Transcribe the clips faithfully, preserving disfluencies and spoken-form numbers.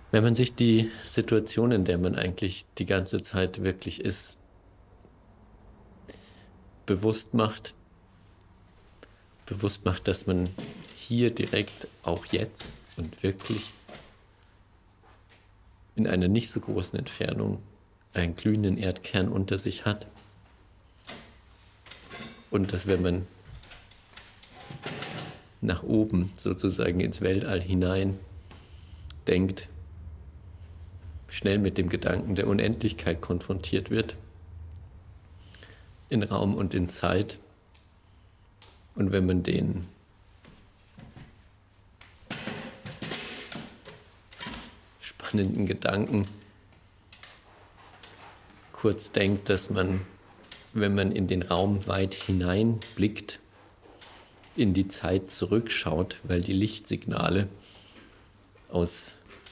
Wenn man sich die Situation, in der man eigentlich die ganze Zeit wirklich ist, bewusst macht, bewusst macht, dass man hier direkt auch jetzt und wirklich in einer nicht so großen Entfernung einen glühenden Erdkern unter sich hat. Und dass, wenn man nach oben sozusagen ins Weltall hinein denkt, schnell mit dem Gedanken der Unendlichkeit konfrontiert wird, in Raum und in Zeit. Und wenn man den spannenden Gedanken kurz denkt, dass man, wenn man in den Raum weit hineinblickt, in die Zeit zurückschaut, weil die Lichtsignale aus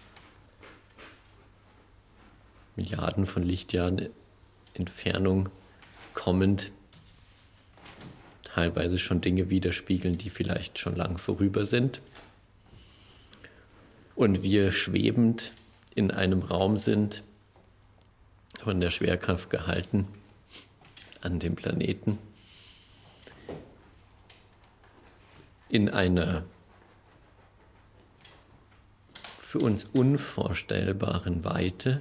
Milliarden von Lichtjahren Entfernung kommend teilweise schon Dinge widerspiegeln, die vielleicht schon lang vorüber sind. Und wir schwebend in einem Raum sind, von der Schwerkraft gehalten, an dem Planeten, in einer für uns unvorstellbaren Weite,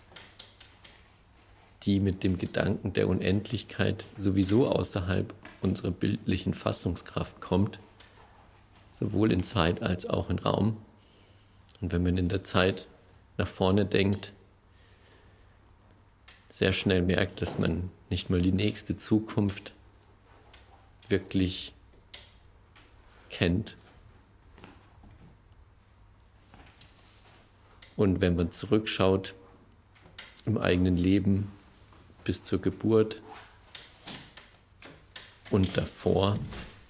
die mit dem Gedanken der Unendlichkeit sowieso außerhalb unserer bildlichen Fassungskraft kommt, sowohl in Zeit als auch in Raum. Und wenn man in der Zeit nach vorne denkt, sehr schnell merkt, dass man nicht mal die nächste Zukunft wirklich kennt. Und wenn man zurückschaut im eigenen Leben bis zur Geburt und davor,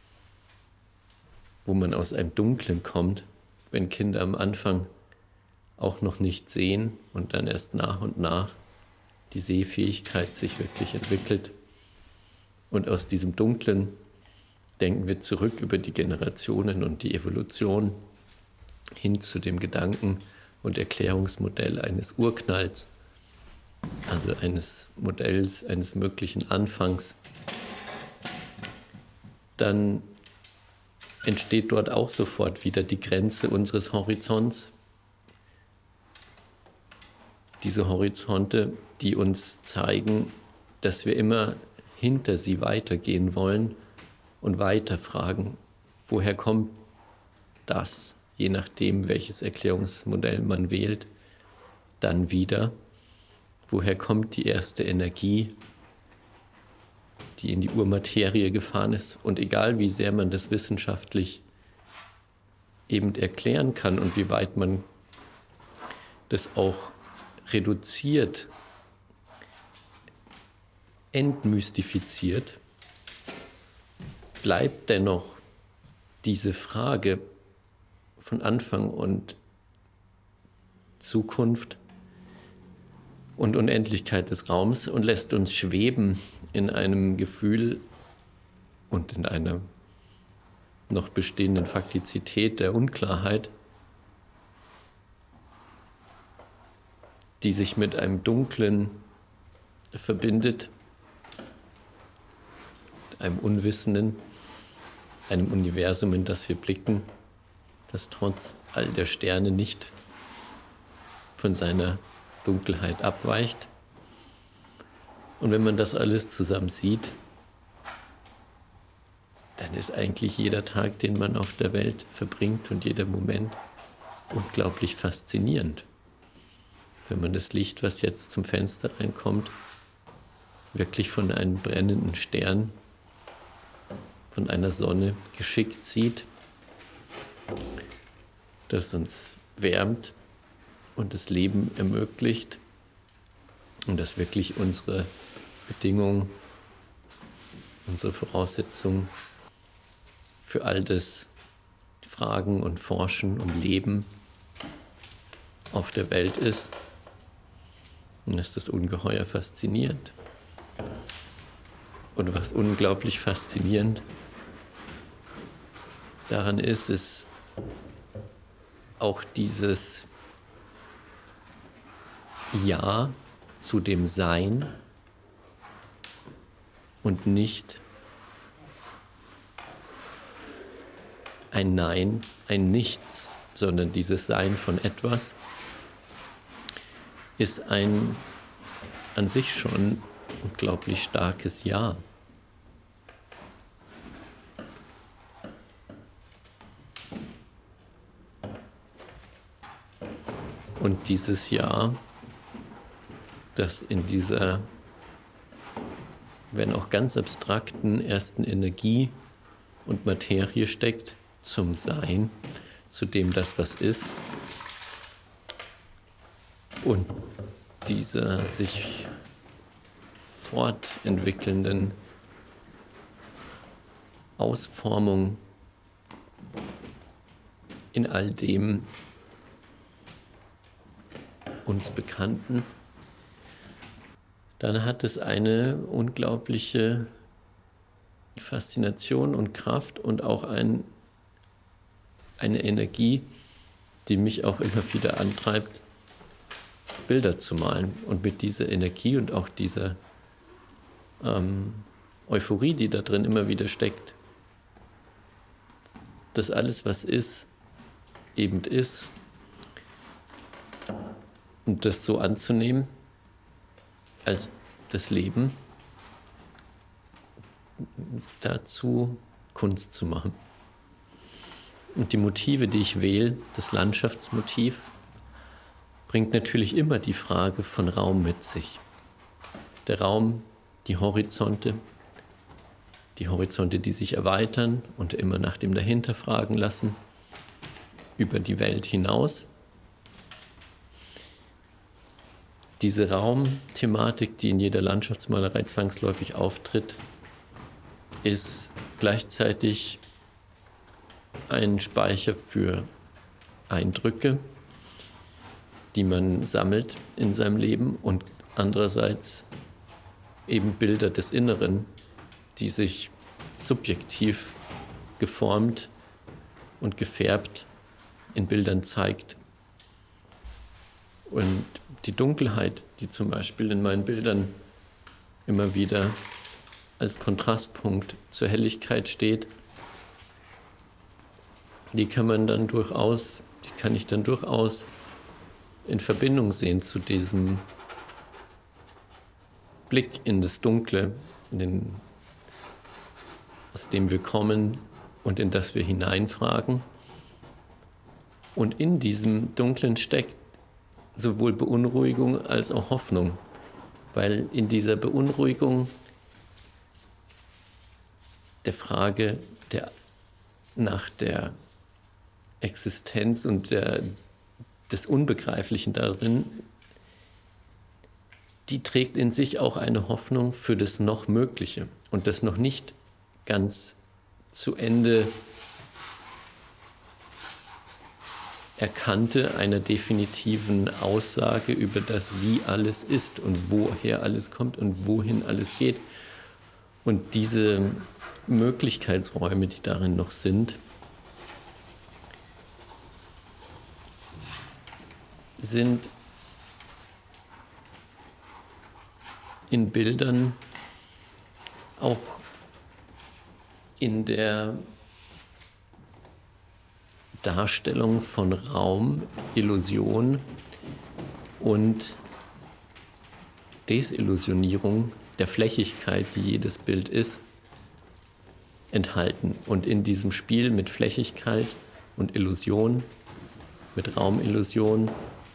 wo man aus einem Dunklen kommt, wenn Kinder am Anfang auch noch nicht sehen und dann erst nach und nach die Sehfähigkeit sich wirklich entwickelt. Und aus diesem Dunklen denken wir zurück über die Generationen und die Evolution hin zu dem Gedanken und Erklärungsmodell eines Urknalls, also eines Modells, eines möglichen Anfangs. Dann entsteht dort auch sofort wieder die Grenze unseres Horizonts. Diese Horizonte, die uns zeigen, dass wir immer hinter sie weitergehen wollen und weiter fragen, woher kommt das, je nachdem, welches Erklärungsmodell man wählt, dann wieder, woher kommt die erste Energie, die in die Urmaterie gefahren ist. Und egal, wie sehr man das wissenschaftlich eben erklären kann und wie weit man das auch reduziert, entmystifiziert, bleibt dennoch diese Frage von Anfang und Zukunft und Unendlichkeit des Raums und lässt uns schweben in einem Gefühl und in einer noch bestehenden Faktizität der Unklarheit, die sich mit einem Dunklen verbindet, einem Unwissenden, einem Universum, in das wir blicken, das trotz all der Sterne nicht von seiner Dunkelheit abweicht. Und wenn man das alles zusammen sieht, dann ist eigentlich jeder Tag, den man auf der Welt verbringt und jeder Moment unglaublich faszinierend. Wenn man das Licht, was jetzt zum Fenster reinkommt, wirklich von einem brennenden Stern, von einer Sonne geschickt sieht, das uns wärmt und das Leben ermöglicht und das wirklich unsere Bedingungen, unsere Voraussetzungen für all das Fragen und Forschen und Leben auf der Welt ist, dann ist das ungeheuer faszinierend. Und was unglaublich faszinierend daran ist, ist auch dieses Ja zu dem Sein und nicht ein Nein, ein Nichts, sondern dieses Sein von etwas ist ein an sich schon unglaublich starkes Ja. Und dieses Ja, das in dieser, wenn auch ganz abstrakten ersten Energie und Materie steckt, zum Sein, zu dem das, was ist, und dieser sich fortentwickelnden Ausformung in all dem uns Bekannten, dann hat es eine unglaubliche Faszination und Kraft und auch ein, eine Energie, die mich auch immer wieder antreibt, Bilder zu malen. Und mit dieser Energie und auch dieser ähm, Euphorie, die da drin immer wieder steckt, dass alles, was ist, eben ist, und das so anzunehmen als das Leben, dazu Kunst zu machen. Und die Motive, die ich wähle, das Landschaftsmotiv, bringt natürlich immer die Frage von Raum mit sich. Der Raum, die Horizonte, die Horizonte, die sich erweitern und immer nach dem Dahinter fragen lassen, über die Welt hinaus. Diese Raumthematik, die in jeder Landschaftsmalerei zwangsläufig auftritt, ist gleichzeitig ein Speicher für Eindrücke, die man sammelt in seinem Leben, und andererseits eben Bilder des Inneren, die sich subjektiv geformt und gefärbt in Bildern zeigt. Und die Dunkelheit, die zum Beispiel in meinen Bildern immer wieder als Kontrastpunkt zur Helligkeit steht, die kann man dann durchaus, die kann ich dann durchaus in Verbindung sehen zu diesem Blick in das Dunkle, in den, aus dem wir kommen und in das wir hineinfragen. Und in diesem Dunklen steckt sowohl Beunruhigung als auch Hoffnung, weil in dieser Beunruhigung der Frage der, nach der Existenz und der, des Unbegreiflichen darin, die trägt in sich auch eine Hoffnung für das noch Mögliche und das noch nicht ganz zu Ende Erkannte einer definitiven Aussage über das, wie alles ist und woher alles kommt und wohin alles geht. Und diese Möglichkeitsräume, die darin noch sind, sind in Bildern auch in der Darstellung von Raum, Illusion und Desillusionierung der Flächigkeit, die jedes Bild ist, enthalten. Und in diesem Spiel mit Flächigkeit und Illusion, mit Raumillusion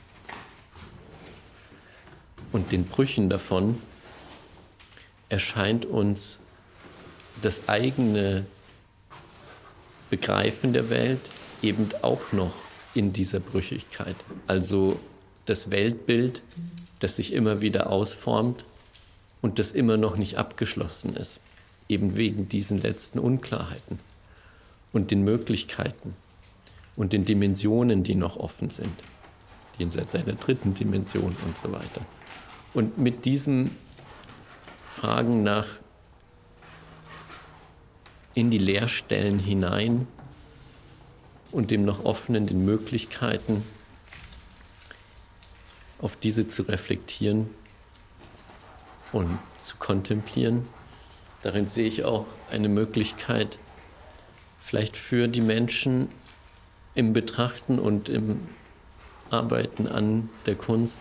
und den Brüchen davon, erscheint uns das eigene Begreifen der Welt eben auch noch in dieser Brüchigkeit. Also das Weltbild, das sich immer wieder ausformt und das immer noch nicht abgeschlossen ist, eben wegen diesen letzten Unklarheiten und den Möglichkeiten und den Dimensionen, die noch offen sind, jenseits einer dritten Dimension und so weiter. Und mit diesem Fragen nach in die Leerstellen hinein und dem noch offenen, den Möglichkeiten, auf diese zu reflektieren und zu kontemplieren. Darin sehe ich auch eine Möglichkeit, vielleicht für die Menschen im Betrachten und im Arbeiten an der Kunst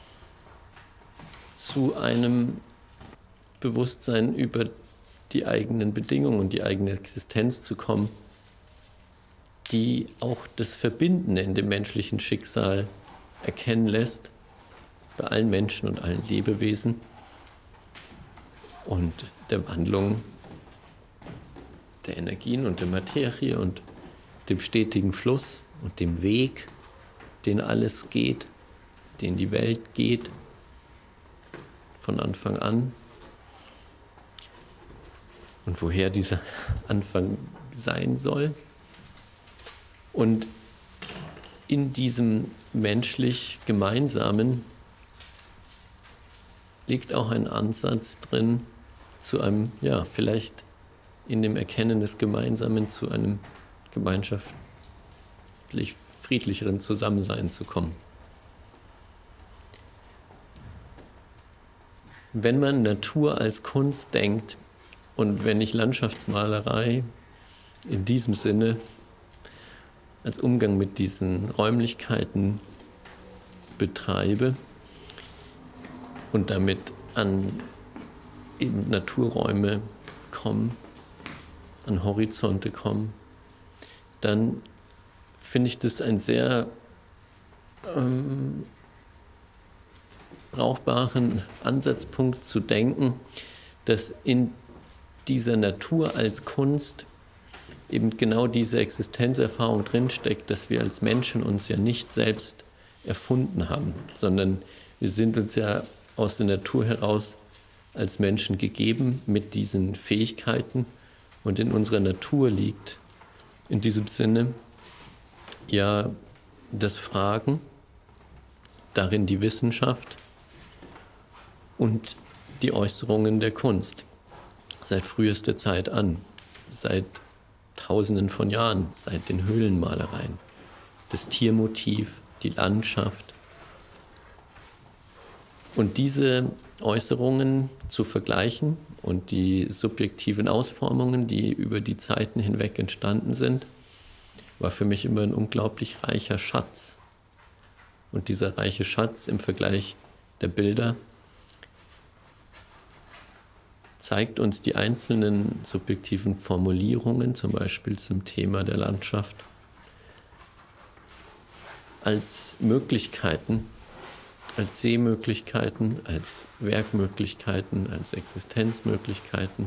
zu einem Bewusstsein über die eigenen Bedingungen und die eigene Existenz zu kommen, die auch das Verbindende in dem menschlichen Schicksal erkennen lässt, bei allen Menschen und allen Lebewesen und der Wandlung der Energien und der Materie und dem stetigen Fluss und dem Weg, den alles geht, den die Welt geht, von Anfang an. Und woher dieser Anfang sein soll. Und in diesem menschlich Gemeinsamen liegt auch ein Ansatz drin zu einem, ja, vielleicht in dem Erkennen des Gemeinsamen zu einem gemeinschaftlich friedlicheren Zusammensein zu kommen. Wenn man Natur als Kunst denkt und wenn ich Landschaftsmalerei in diesem Sinne als Umgang mit diesen Räumlichkeiten betreibe und damit an eben Naturräume kommen, an Horizonte kommen, dann finde ich das einen sehr ähm, brauchbaren Ansatzpunkt zu denken, dass in dieser Natur als Kunst eben genau diese Existenzerfahrung drinsteckt, dass wir als Menschen uns ja nicht selbst erfunden haben, sondern wir sind uns ja aus der Natur heraus als Menschen gegeben mit diesen Fähigkeiten und in unserer Natur liegt in diesem Sinne ja das Fragen, darin die Wissenschaft und die Äußerungen der Kunst seit frühester Zeit an, seit Tausenden von Jahren, seit den Höhlenmalereien, das Tiermotiv, die Landschaft. Und diese Äußerungen zu vergleichen und die subjektiven Ausformungen, die über die Zeiten hinweg entstanden sind, war für mich immer ein unglaublich reicher Schatz. Und dieser reiche Schatz im Vergleich der Bilder zeigt uns die einzelnen subjektiven Formulierungen, zum Beispiel zum Thema der Landschaft, als Möglichkeiten, als Sehmöglichkeiten, als Werkmöglichkeiten, als Existenzmöglichkeiten.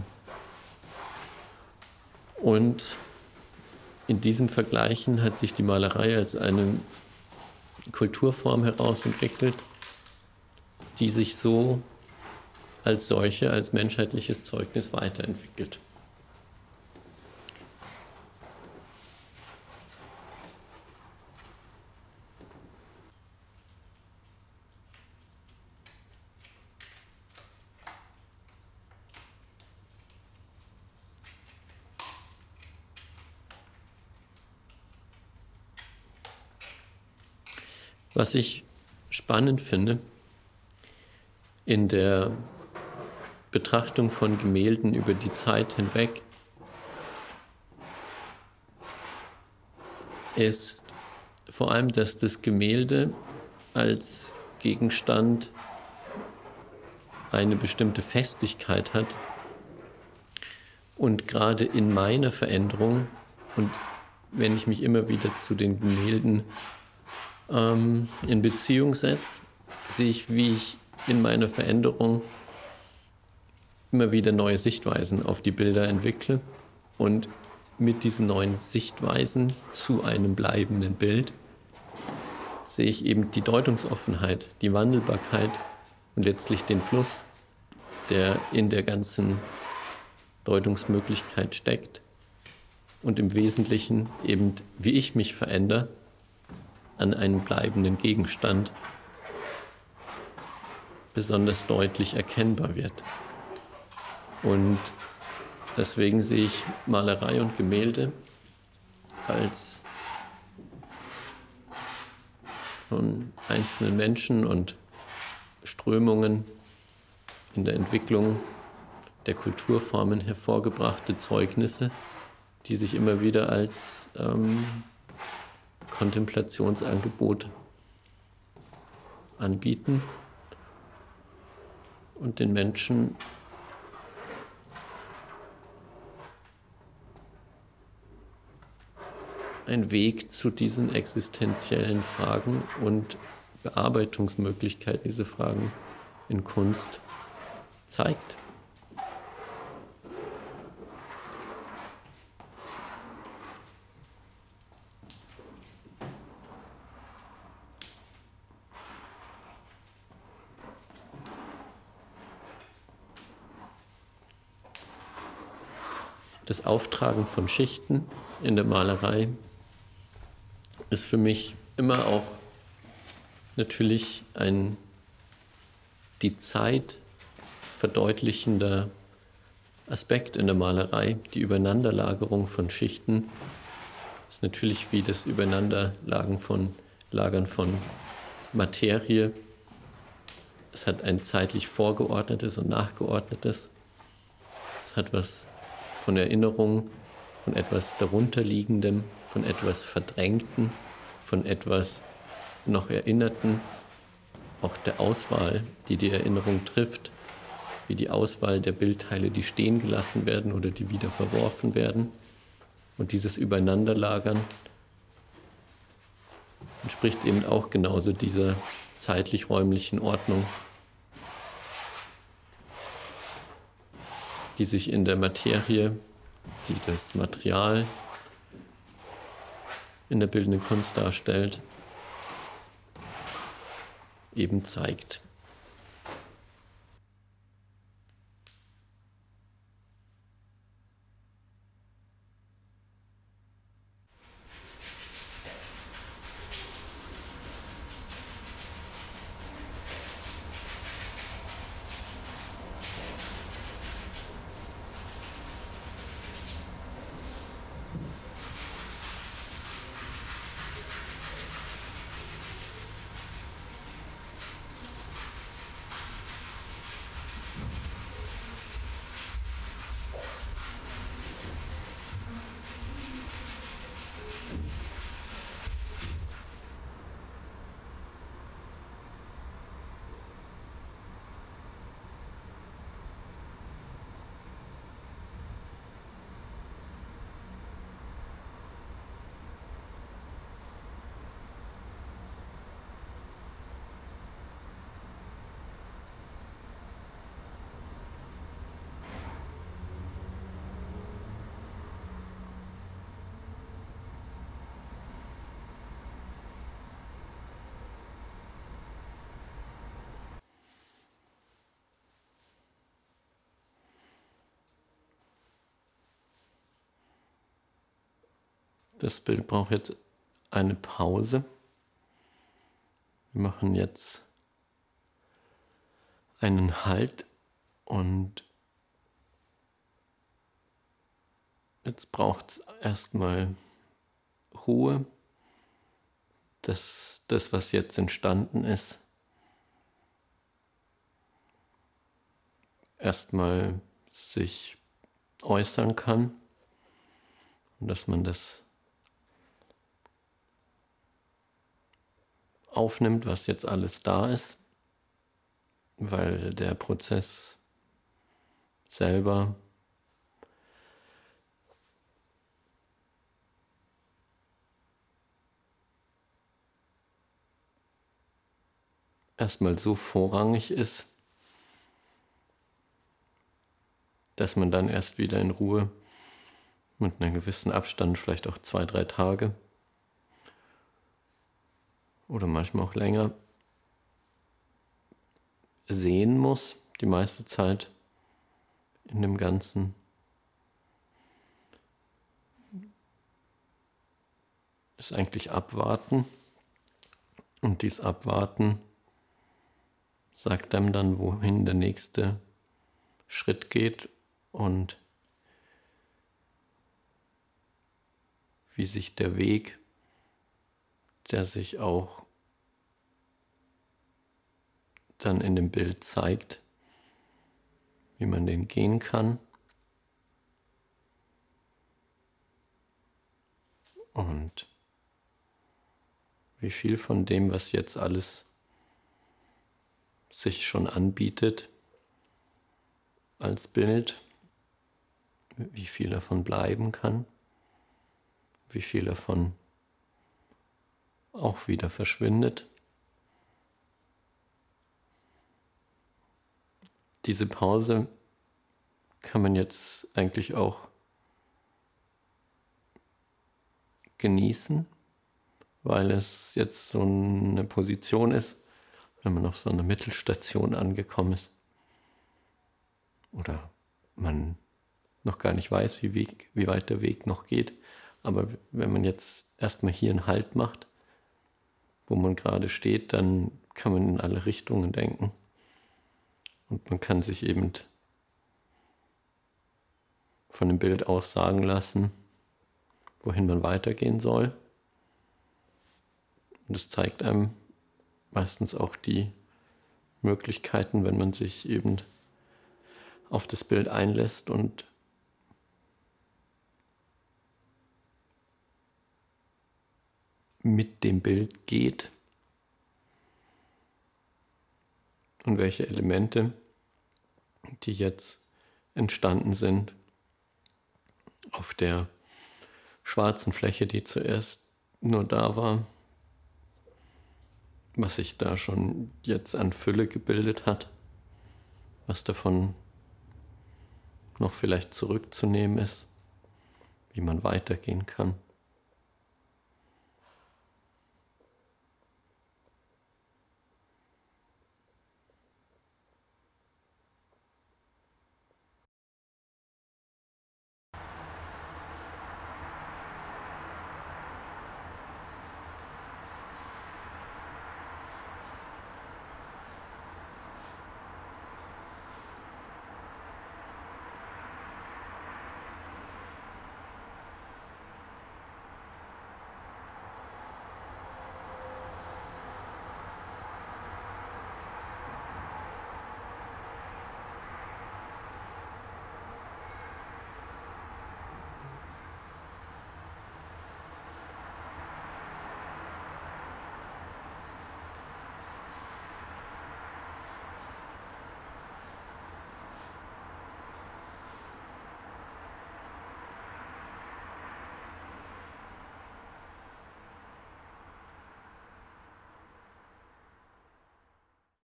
Und in diesem Vergleichen hat sich die Malerei als eine Kulturform herausentwickelt, die sich so als solche, als menschheitliches Zeugnis weiterentwickelt. Was ich spannend finde in der Betrachtung von Gemälden über die Zeit hinweg, ist vor allem, dass das Gemälde als Gegenstand eine bestimmte Festigkeit hat und gerade in meiner Veränderung und wenn ich mich immer wieder zu den Gemälden ähm, in Beziehung setze, sehe ich, wie ich in meiner Veränderung immer wieder neue Sichtweisen auf die Bilder entwickle und mit diesen neuen Sichtweisen zu einem bleibenden Bild sehe ich eben die Deutungsoffenheit, die Wandelbarkeit und letztlich den Fluss, der in der ganzen Deutungsmöglichkeit steckt und im Wesentlichen eben, wie ich mich verändere, an einen bleibenden Gegenstand besonders deutlich erkennbar wird. Und deswegen sehe ich Malerei und Gemälde als von einzelnen Menschen und Strömungen in der Entwicklung der Kulturformen hervorgebrachte Zeugnisse, die sich immer wieder als ähm, Kontemplationsangebot anbieten und den Menschen ein Weg zu diesen existenziellen Fragen und Bearbeitungsmöglichkeiten dieser Fragen in Kunst zeigt. Das Auftragen von Schichten in der Malerei ist für mich immer auch natürlich ein die Zeit verdeutlichender Aspekt in der Malerei. Die Übereinanderlagerung von Schichten ist natürlich wie das Übereinanderlagern von, Lagern von Materie. Es hat ein zeitlich vorgeordnetes und nachgeordnetes. Es hat was von Erinnerung, von etwas darunterliegendem, von etwas Verdrängten, von etwas noch Erinnerten, auch der Auswahl, die die Erinnerung trifft, wie die Auswahl der Bildteile, die stehen gelassen werden oder die wieder verworfen werden. Und dieses Übereinanderlagern entspricht eben auch genauso dieser zeitlich-räumlichen Ordnung, die sich in der Materie, die das Material in der bildenden Kunst darstellt, eben zeigt. Das Bild braucht jetzt eine Pause. Wir machen jetzt einen Halt und jetzt braucht es erstmal Ruhe, dass das, was jetzt entstanden ist, erstmal sich äußern kann und dass man das aufnimmt, was jetzt alles da ist, weil der Prozess selber erstmal so vorrangig ist, dass man dann erst wieder in Ruhe mit einem gewissen Abstand, vielleicht auch zwei, drei Tage oder manchmal auch länger, sehen muss, die meiste Zeit in dem Ganzen. Ist eigentlich abwarten und dies Abwarten sagt einem dann, wohin der nächste Schritt geht und wie sich der Weg, der sich auch dann in dem Bild zeigt, wie man den gehen kann. Und wie viel von dem, was jetzt alles sich schon anbietet als Bild, wie viel davon bleiben kann, wie viel davon auch wieder verschwindet. Diese Pause kann man jetzt eigentlich auch genießen, weil es jetzt so eine Position ist, wenn man auf so einer Mittelstation angekommen ist oder man noch gar nicht weiß, wie, Weg, wie weit der Weg noch geht. Aber wenn man jetzt erstmal hier einen Halt macht, wo man gerade steht, dann kann man in alle Richtungen denken. Und man kann sich eben von dem Bild aus sagen lassen, wohin man weitergehen soll. Und es zeigt einem meistens auch die Möglichkeiten, wenn man sich eben auf das Bild einlässt und mit dem Bild geht und welche Elemente, die jetzt entstanden sind auf der schwarzen Fläche, die zuerst nur da war, was sich da schon jetzt an Fülle gebildet hat, was davon noch vielleicht zurückzunehmen ist, wie man weitergehen kann.